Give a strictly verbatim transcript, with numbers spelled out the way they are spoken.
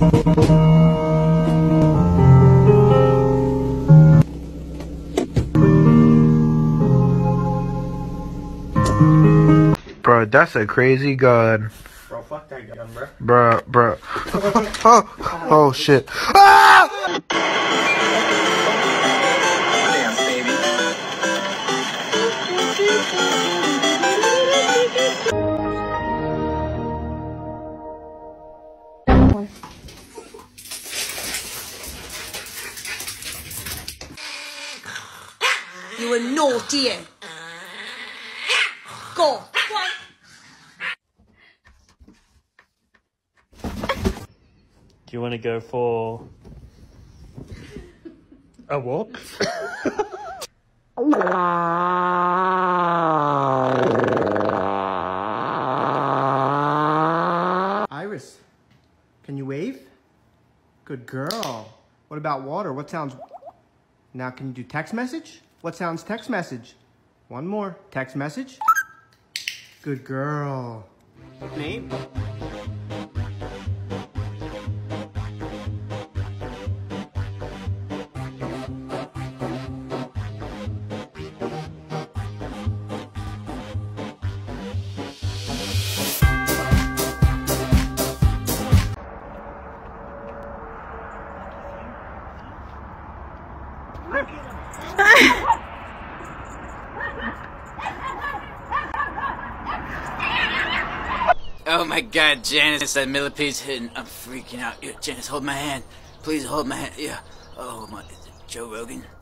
Bro, that's a crazy gun. Bro, fuck that gun, bro. Bro, bro. oh, oh shit. Ah! Damn, baby. You were naughty. Go. Do you want to go for a walk? Iris, can you wave? Good girl. What about water? What sounds... Now can you do text message? What sounds text message? One more. Text message. Good girl. Name? Oh my god, Janice, that millipede's hitting. I'm freaking out. Yeah, Janice, hold my hand. Please hold my hand. Yeah. Oh my, Joe Rogan.